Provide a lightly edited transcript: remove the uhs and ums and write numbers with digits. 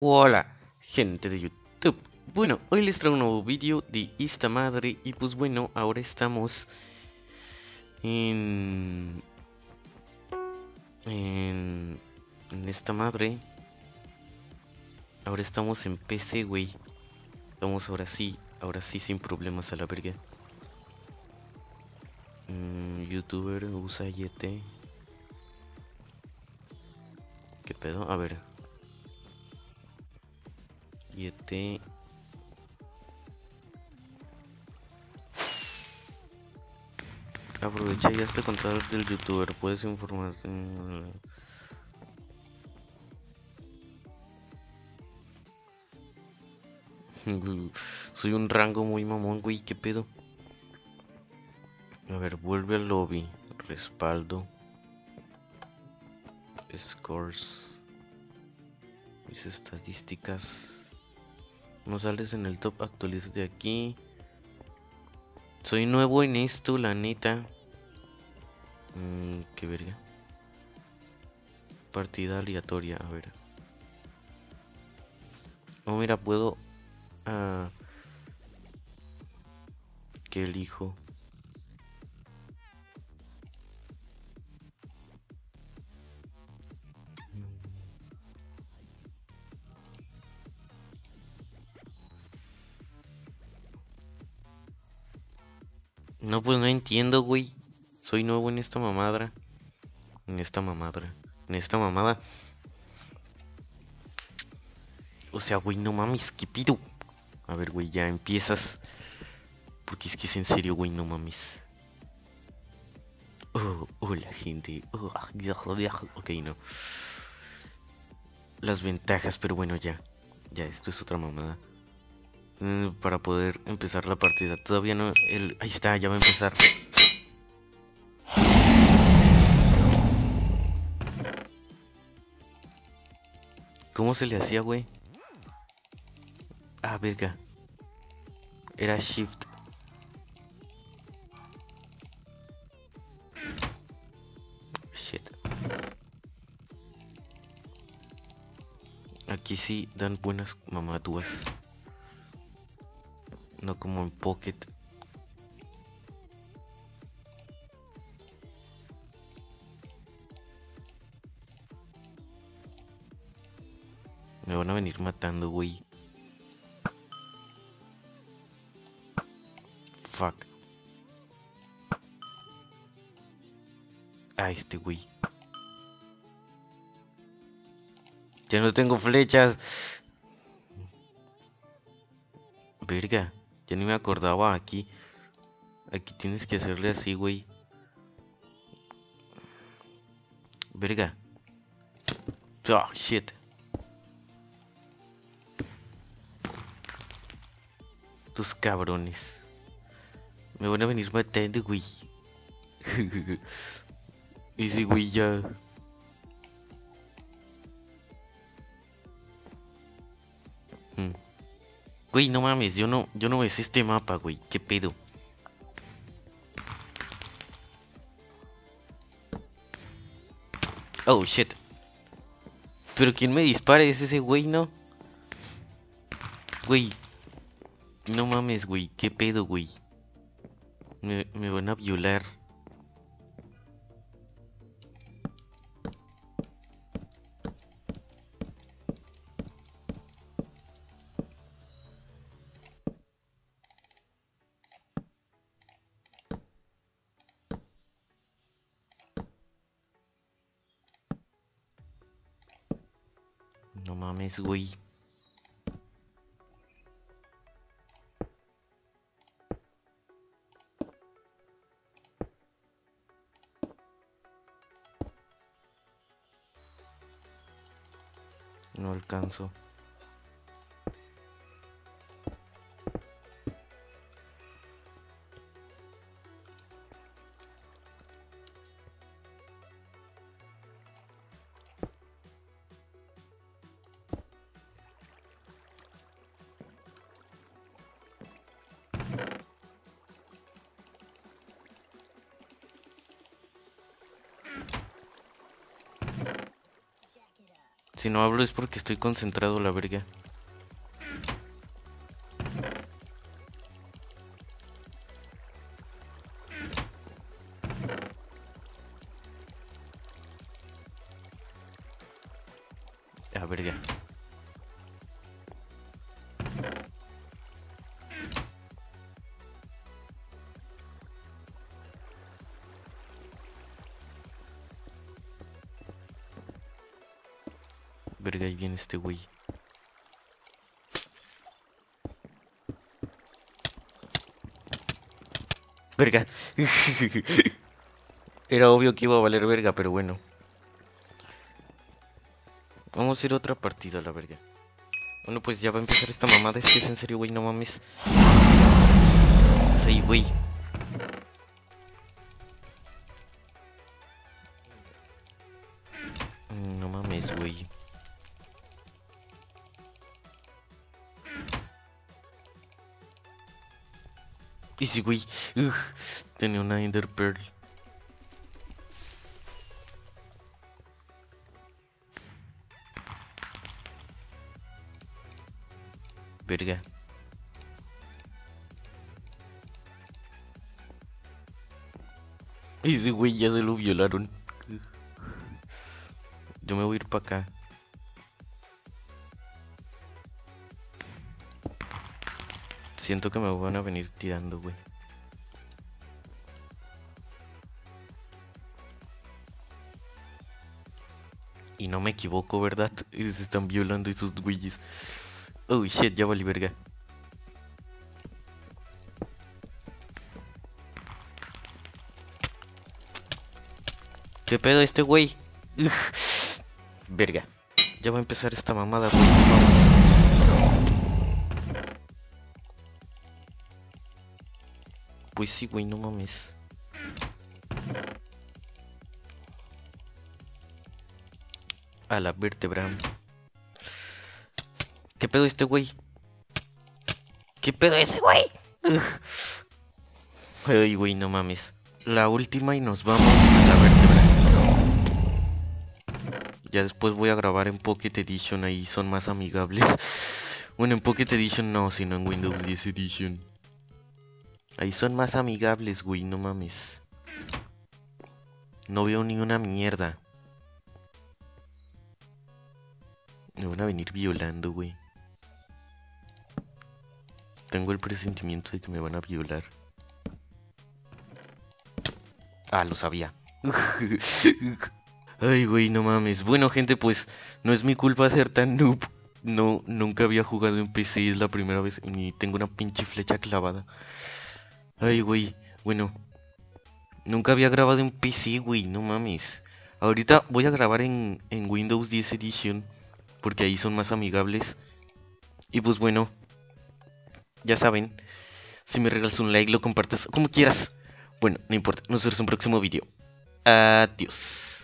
Hola, gente de YouTube. Bueno, hoy les traigo un nuevo vídeo de esta madre y pues bueno, ahora estamos en en, en esta madre. Ahora estamos en PC, güey. Estamos ahora sí sin problemas a la verga. YouTuber usa YT. ¿Qué pedo? A ver. YT. Aprovecha ya este contador del youtuber. Puedes informarte. Soy un rango muy mamón, güey. ¿Qué pedo? A ver, vuelve al lobby. Respaldo. Scores. Mis estadísticas. No sales en el top, actualízate aquí. Soy nuevo en esto, la neta. Qué verga. Partida aleatoria, a ver. Oh, mira, puedo. Ah, ¿qué elijo? No, pues no entiendo, güey. Soy nuevo en esta mamadra. En esta mamadra. En esta mamada. O sea, güey, no mames, ¿qué pido? A ver, güey, ya empiezas. Porque es que es en serio, güey, no mames. Oh, hola, gente. Oh, ok, no. Las ventajas, pero bueno, ya. Ya, esto es otra mamada. Para poder empezar la partida. Todavía no. Ahí está, ya va a empezar. ¿Cómo se le hacía, güey? Ah, verga. Era shift. Shit. Aquí sí dan buenas mamadúas. No como en Pocket. Me van a venir matando, güey. Fuck. Ah, este güey. Ya no tengo flechas. Verga. Ya ni me acordaba aquí. Aquí tienes que hacerle así, güey. Verga. Oh, shit. Tus cabrones. Me van a venir matando, güey. Ese güey ya. Hmm. Güey, no mames, yo no ves este mapa, güey. ¿Qué pedo? Oh, shit. Pero quien me dispara es ese güey, ¿no? Güey, no mames, güey. ¿Qué pedo, güey? Me van a violar. No mames, güey. No alcanzo. Si no hablo es porque estoy concentrado, la verga. Ah, verga. Verga, ahí viene este güey. Verga. Era obvio que iba a valer verga, pero bueno. Vamos a ir a otra partida, la verga. Bueno, pues ya va a empezar esta mamada. Es que es en serio, güey, no mames. Ay, güey. No mames, güey. Y sí, güey. Tenía una Ender Pearl. Verga. Y ese güey ya se lo violaron. Yo me voy a ir para acá. Siento que me van a venir tirando, güey. Y no me equivoco, ¿verdad? Se están violando esos güeyes. Oh shit, ya valí verga. ¿Qué pedo este güey? Verga. Ya va a empezar esta mamada, güey. Pues sí, güey, no mames. A la vértebra. ¿Qué pedo este güey? ¿Qué pedo ese güey? Ay, güey, no mames. La última y nos vamos a la vértebra. Ya después voy a grabar en Pocket Edition, ahí son más amigables. Bueno, en Pocket Edition no, sino en Windows 10 Edition. Ahí son más amigables, güey, no mames. No veo ni una mierda. Me van a venir violando, güey. Tengo el presentimiento de que me van a violar. Ah, lo sabía. Ay, güey, no mames. Bueno, gente, pues no es mi culpa ser tan noob. No, nunca había jugado en PC, es la primera vez y tengo una pinche flecha clavada. Ay, güey, bueno. Nunca había grabado en PC, güey, no mames. Ahorita voy a grabar en Windows 10 Edition, porque ahí son más amigables. Y pues bueno, ya saben, si me regalas un like, lo compartes como quieras. Bueno, no importa, nos vemos en un próximo video. Adiós.